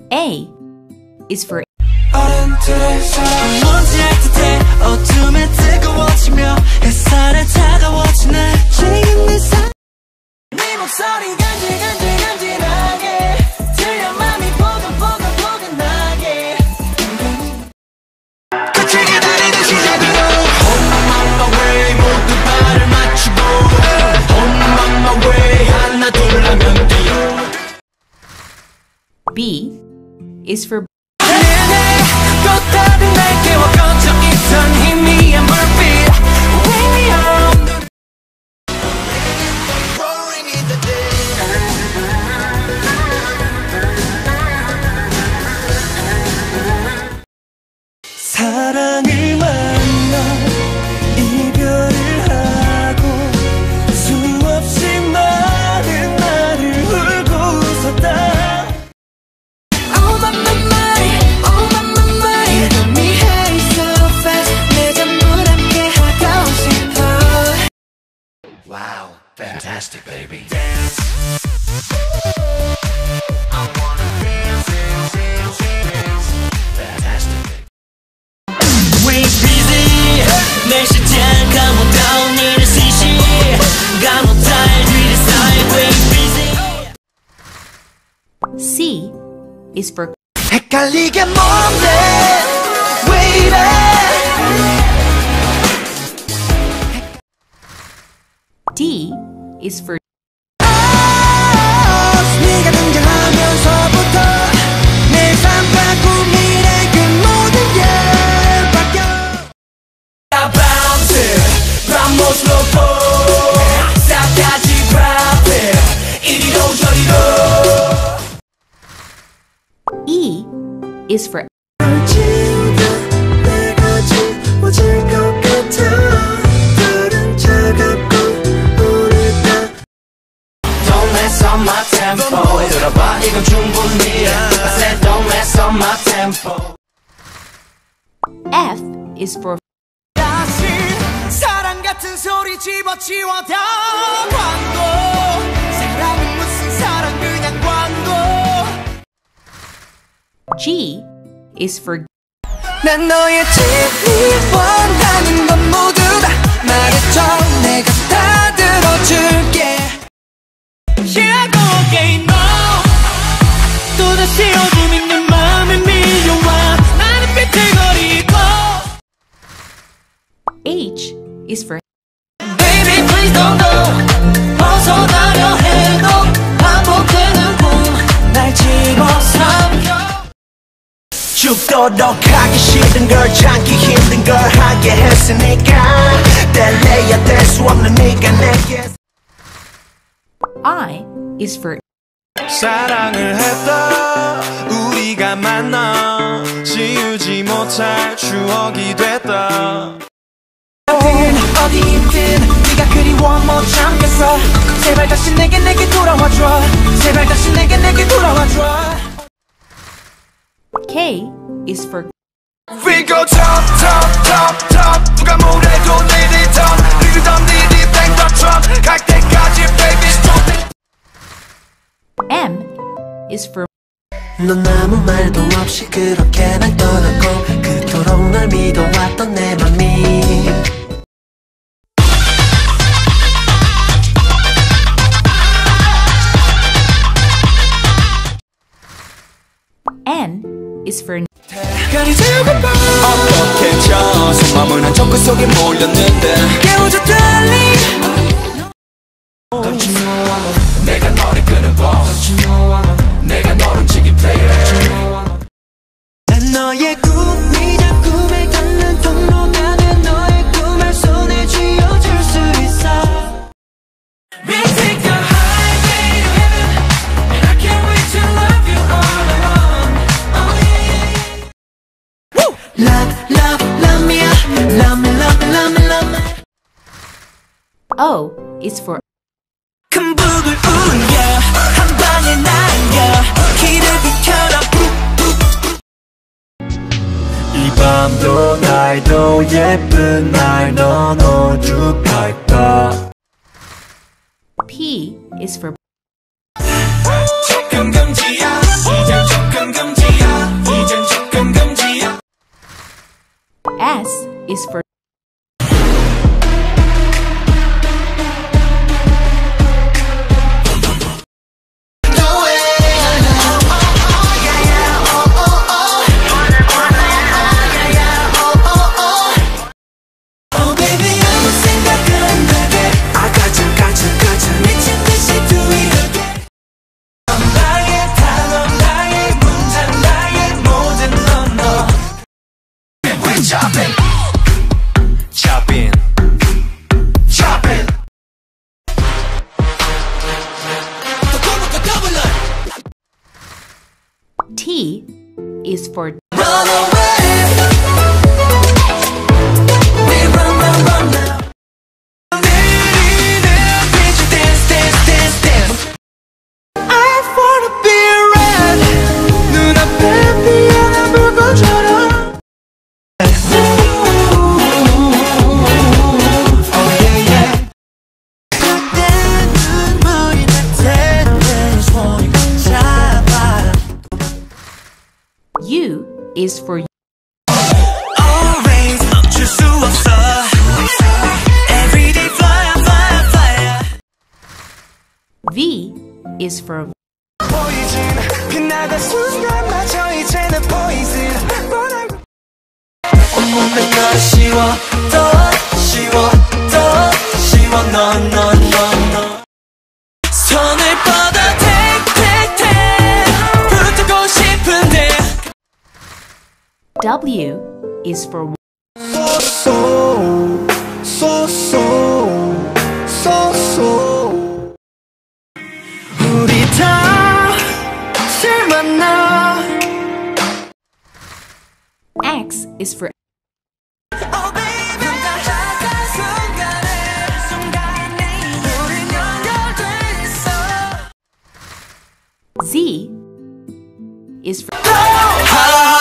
A is for 어른들의 사랑 먼지 할 듯해 어둠에 뜨거워지며 햇살에 차가워지네 지금 내 삶 네 목소리 간질간질간질하게 들려 맘이 보글보글보글나게 끝을 기다리는 시작으로 On my way 모두 발을 맞추고 On my way 하나 둘 하면 뛰어 B is for 또 다른 날개와 걷혀 있던 희미한 불빛 Wake me up Roaring in the day 사랑을 만나 이별을 하고 수없이 많은 날을 울고 웃었다 Wow, fantastic, baby. Dance. I wanna dance, dance, dance, dance. Fantastic, baby. We busy. 내 시간 감옥다운 일을 시시. 감옥달 뒤를 쌓인 we busy. C is for 헷갈리게 뭔데? 왜 이래? D is for 네가 등장하면서부터 내 삶과 꿈이래 그 모든 게 바뀌어 Bounce vamos loco 싹까지 밥해 이리로 저리로 E is for 내가 지워질 것 같아 다른 차갑고 Don't mess up my tempo 들어봐 이건 충분히야 I said don't mess up my tempo F is for 다시 사랑 같은 소리 집어치워다 광고 사랑은 무슨 사랑 그냥 광고 G is for 난 너의 진리 원하는 건 모두 다 말해줘 내가 다 들어줄게 Yeah, go again, no 또다시 어둠 있는 맘에 밀려와 나는 비틀거리고 H is for Baby, please don't go 벗어나려 해도 반복되는 꿈 날 집어삼켜 죽도록 하기 싫은 걸 참기 힘든 걸 하게 했으니까 뗄래야 뗄 수 없는 네가 내게 I is for 사랑을 했다 우리가 만나 지우지 못할 추억이 됐다 어디 있든 네가 그리워 못 참겠어 제발 다시 내게 돌아와줘 제발 다시 내게 돌아와줘 K is for We go top top top top 누가 뭐래도 내 리턴 리듬 리듬 뱅더처럼 갈 때까지 baby stop M is for 넌 아무 말도 없이 그렇게 날 떠났고 그토록 널 믿어왔던 내 맘이 N is for 어떻게 저 속마음은 한 척그 속에 몰렸는데 깨워줘 darling Don't you know 내가 너를 끄는 boss 내가 너를 움직인 player 난 너의 꿈이자 꿈을 닿는 통로 나는 너의 꿈을 손에 쥐어줄 수 있어 We take the highway to heaven And I can't wait to love you all alone Oh yeah Woo! Love, love, love me Love me, love me, love me, love me O is for 큰 북을 울려 한 방에 날려 길을 비켜라 이 밤도 날도 예쁜 날 넌 오죽할까 P is for 조금 금지야 이젠 조금 금지 is for T is for Run away. We run, run, run now. Dance, dance, dance, dance. I wanna be red. 눈앞에 피어난 불꽃처럼. Oh yeah, yeah. 그때 눈물이 날 텐데 손이 잡아. U is for Always 멈출 수 없어. Everyday fly, fly, fly. V is for 보이진 빛나던 순간마저 이제는 보이진 온몸에 널 씌워더 씌워더 씌워 너 너 너 너 손을 뻗어 take take take 붙들고 싶은데 W is for so 우리 다시 만나 X is for Oh baby 다가간 순간에 우린 연결돼 있어 Z is for Ha